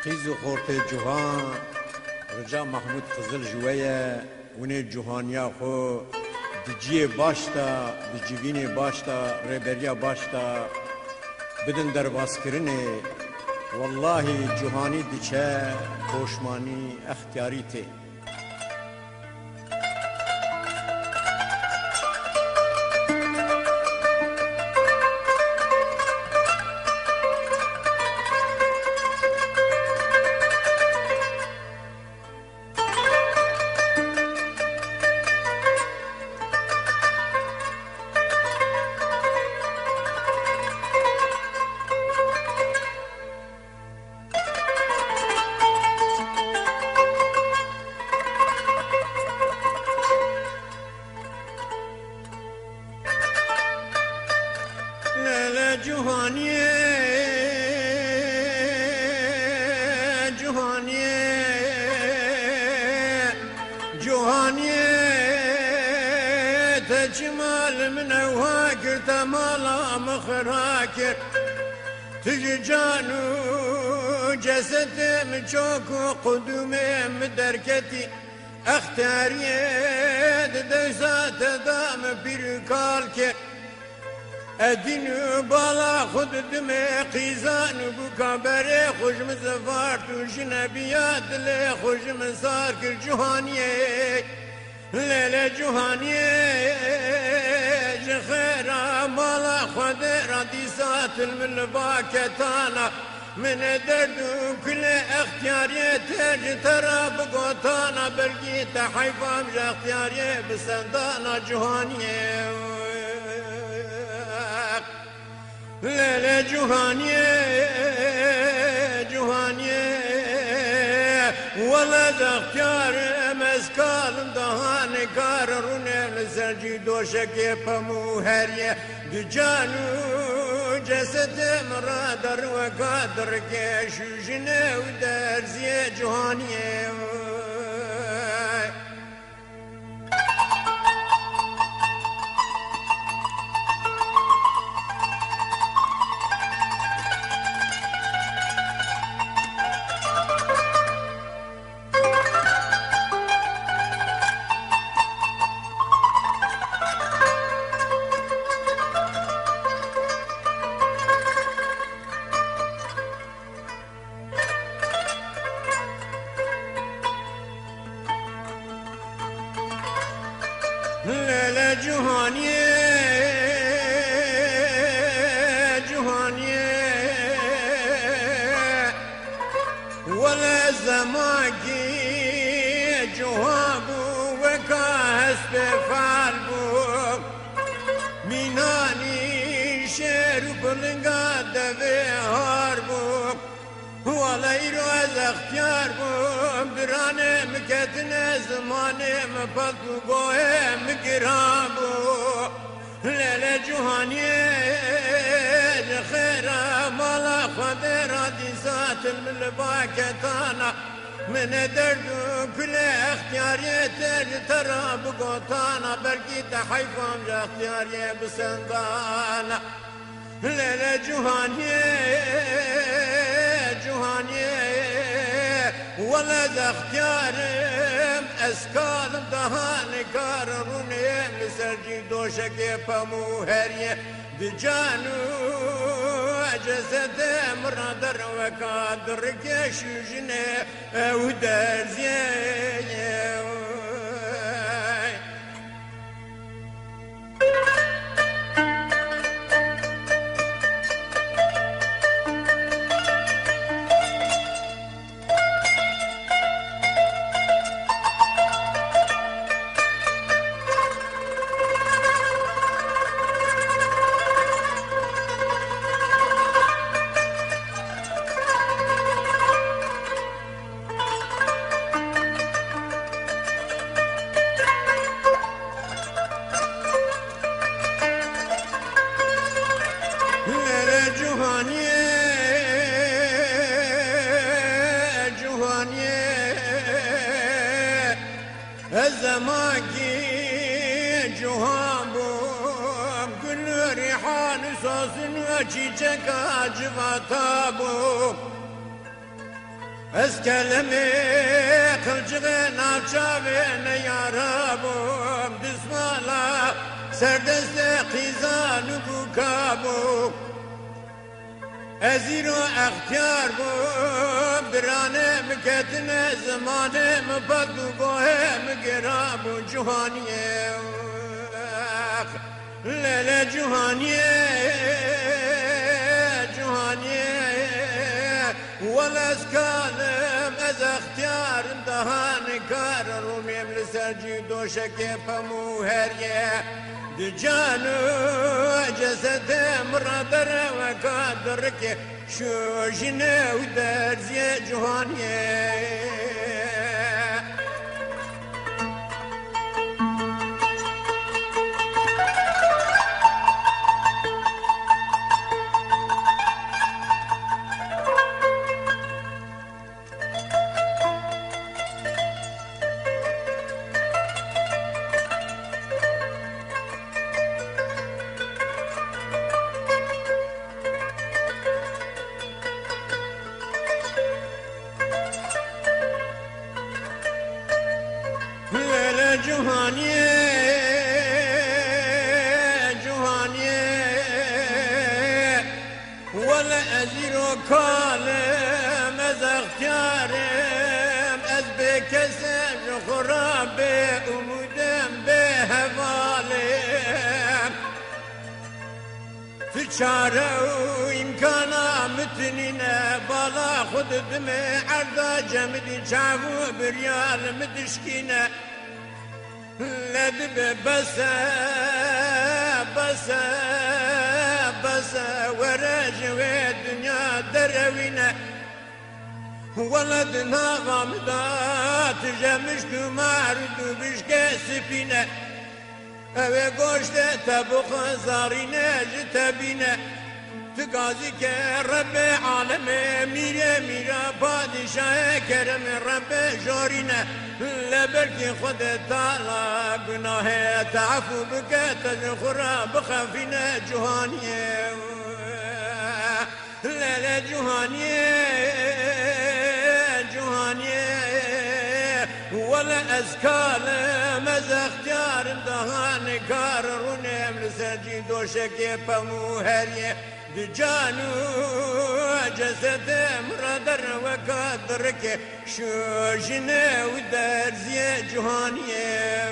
خيزو خورت جوهان رجا محمود قزل جوية وني جوهانيا خو دجيه باشتا دجيويني باشتا ريبريا باشتا بدن درباس کرنه والله جوهاني دچه خوشماني اختياري تي جوهانية تجمال من أواكر تمالا مخراكر تجي جانو جسد مجوك وقدوم مدركتي اختاريت دزات دام بيركالكر ادين بالا خود دمي قيزان بكابري خوش مزفار جنبيات لي خوش مسار كل جوهانيه ليلة جوهانيه جخيرا مالا خود رديسات الملباكتانا من درد كل اختياري ترى بقوتانا برقيت حيفام اختياري بسندانا جوهانيه ليلة جوهانية ولد اختيار مسكال دهان كاررون لسرجي دوشك بمو هريه دجانو جسد مرادر وقادر كشوجنا ودرزي جوهانية ليلة جوهانية ولا زماكي جوابو وكاس بفالبو ميناني شير بلنقاد بهاربو ولا يروز اختيار بو برانه مكتنه زمانه مفلتو قوه مقرابو ليلة جوهانيه خيره مالا خدره ديسات الملباكتانا من درد كل اختياري ترى بقوتانا برقيت حيفام اختياري بسندانا ليلة جوهانيه ولد اختيارم اسكال دهان كارروني مسرجي دوشك بمو هريه دجانو جسد مرادر وقادر كشوجنه ودرزيه زماكي جوهابو كل ريحان صوص وشيشك عجبتابو از کلمه خلجغ ناچاوین یارابم دسمالا سردست قیزان و بوکابو ازیرو اختیار بوم درانه مکتن زمانه مپدو گوه مگرابو جوانیه لیل جوانیه ولس کالم از اختیار دهان کار رومیم لسرجی دوشک پمو هریه دجانو جسد مرادر و کادر که شوشنه و درزی جوانیه جوانیه ولا ازیرو کالم از اختیارم از بکسم خراب به امودم به حوالم فچاره و امکانا متنینه بالا خود دمه عرضا جمدی چاو بریال مدشکینه لدب بس ورجوي الدنيا دروينه ولدنا غامضات جمشت مارد بشك سفينه اوه گوشت تبخ زارينه جتبينه تقاضي كرب عالم ميرا بادشاه كرم رب جورينه لبركي خد تعالى قناه تعفو بك تذخر بخفنا جهانيه لا جهانيه ولا أزكال مز اختيار دهان كار رونم لسرجي دوشك بمو هريه دجانو جسد مرادر وكادرك شوشنه ودرزي جهانيه